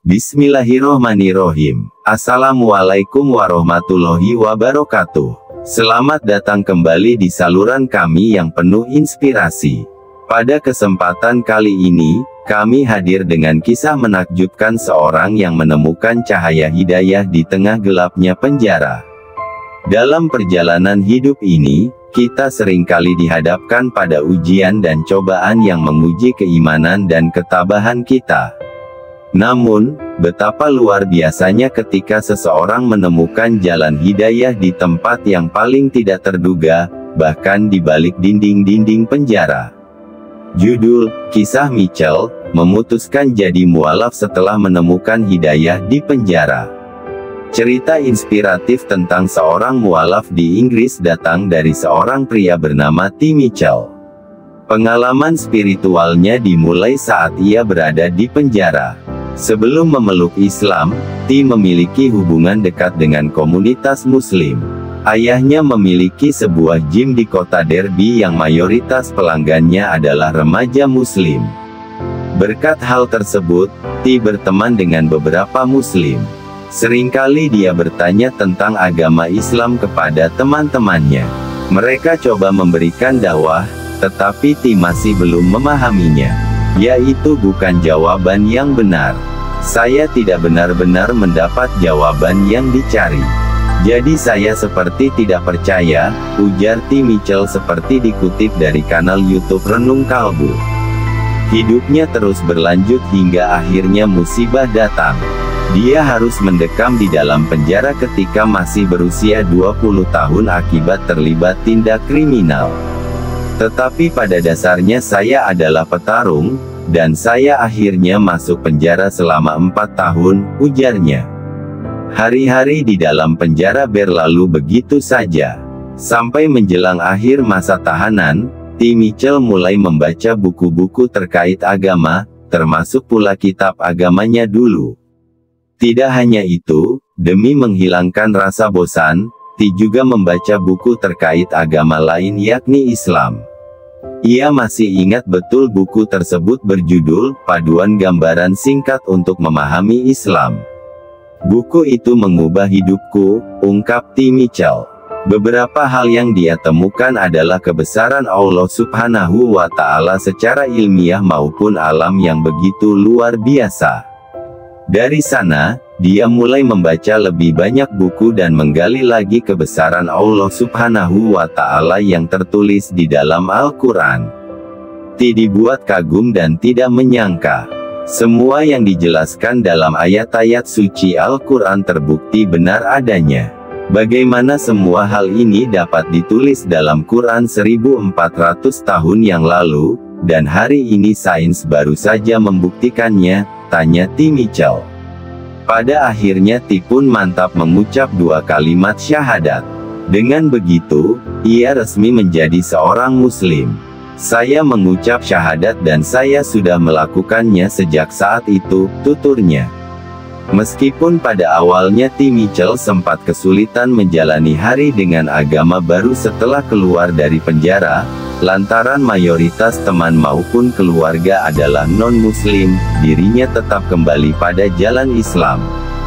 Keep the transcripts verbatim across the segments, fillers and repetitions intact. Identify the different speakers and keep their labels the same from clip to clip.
Speaker 1: Bismillahirrohmanirrohim. Assalamualaikum warahmatullahi wabarakatuh. Selamat datang kembali di saluran kami yang penuh inspirasi. Pada kesempatan kali ini, kami hadir dengan kisah menakjubkan seorang yang menemukan cahaya hidayah di tengah gelapnya penjara. Dalam perjalanan hidup ini, kita seringkali dihadapkan pada ujian dan cobaan yang menguji keimanan dan ketabahan kita. Namun, betapa luar biasanya ketika seseorang menemukan jalan hidayah di tempat yang paling tidak terduga, bahkan di balik dinding-dinding penjara. Judul, Kisah Mitchell, memutuskan jadi mualaf setelah menemukan hidayah di penjara. Cerita inspiratif tentang seorang mualaf di Inggris datang dari seorang pria bernama T. Mitchell. Pengalaman spiritualnya dimulai saat ia berada di penjara. Sebelum memeluk Islam, T memiliki hubungan dekat dengan komunitas Muslim. Ayahnya memiliki sebuah gym di kota Derby yang mayoritas pelanggannya adalah remaja Muslim. Berkat hal tersebut, T berteman dengan beberapa Muslim. Seringkali dia bertanya tentang agama Islam kepada teman-temannya. Mereka coba memberikan dakwah, tetapi T masih belum memahaminya. Yaitu bukan jawaban yang benar. Saya tidak benar-benar mendapat jawaban yang dicari. Jadi saya seperti tidak percaya, ujar T. Mitchell seperti dikutip dari kanal YouTube Renung Kalbu. Hidupnya terus berlanjut hingga akhirnya musibah datang. Dia harus mendekam di dalam penjara ketika masih berusia dua puluh tahun akibat terlibat tindak kriminal. Tetapi pada dasarnya saya adalah petarung, dan saya akhirnya masuk penjara selama empat tahun, ujarnya. Hari-hari di dalam penjara berlalu begitu saja. Sampai menjelang akhir masa tahanan, T. Mitchell mulai membaca buku-buku terkait agama, termasuk pula kitab agamanya dulu. Tidak hanya itu, demi menghilangkan rasa bosan, T juga membaca buku terkait agama lain yakni Islam. Ia masih ingat betul buku tersebut berjudul, Paduan Gambaran Singkat untuk Memahami Islam. Buku itu mengubah hidupku, ungkap T. Mitchell. Beberapa hal yang dia temukan adalah kebesaran Allah Subhanahu wa Ta'ala secara ilmiah maupun alam yang begitu luar biasa. Dari sana, dia mulai membaca lebih banyak buku dan menggali lagi kebesaran Allah Subhanahu wa Ta'ala yang tertulis di dalam Al-Quran. T dibuat kagum dan tidak menyangka. Semua yang dijelaskan dalam ayat-ayat suci Al-Quran terbukti benar adanya. Bagaimana semua hal ini dapat ditulis dalam Quran seribu empat ratus tahun yang lalu, dan hari ini sains baru saja membuktikannya, tanya T. Mitchell. Pada akhirnya T pun mantap mengucap dua kalimat syahadat. Dengan begitu, ia resmi menjadi seorang Muslim. Saya mengucap syahadat dan saya sudah melakukannya sejak saat itu, tuturnya. Meskipun pada awalnya T. Mitchell sempat kesulitan menjalani hari dengan agama baru setelah keluar dari penjara, lantaran mayoritas teman maupun keluarga adalah non-muslim, dirinya tetap kembali pada jalan Islam.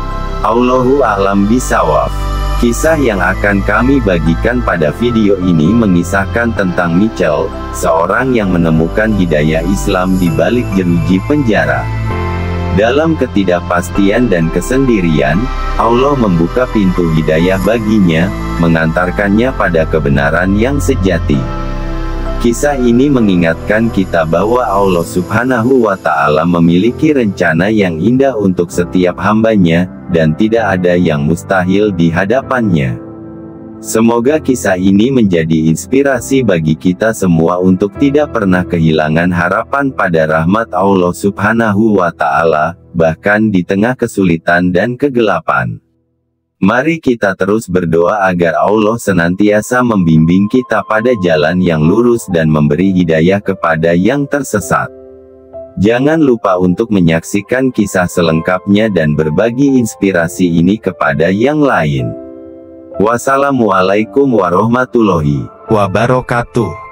Speaker 1: Allahu a'lam bishawab. Kisah yang akan kami bagikan pada video ini mengisahkan tentang Mitchell, seorang yang menemukan hidayah Islam di balik jeruji penjara. Dalam ketidakpastian dan kesendirian, Allah membuka pintu hidayah baginya, mengantarkannya pada kebenaran yang sejati. Kisah ini mengingatkan kita bahwa Allah Subhanahu wa Ta'ala memiliki rencana yang indah untuk setiap hambanya, dan tidak ada yang mustahil di hadapannya. Semoga kisah ini menjadi inspirasi bagi kita semua untuk tidak pernah kehilangan harapan pada rahmat Allah Subhanahu wa Ta'ala, bahkan di tengah kesulitan dan kegelapan. Mari kita terus berdoa agar Allah senantiasa membimbing kita pada jalan yang lurus dan memberi hidayah kepada yang tersesat. Jangan lupa untuk menyaksikan kisah selengkapnya dan berbagi inspirasi ini kepada yang lain. Wassalamualaikum warahmatullahi wabarakatuh.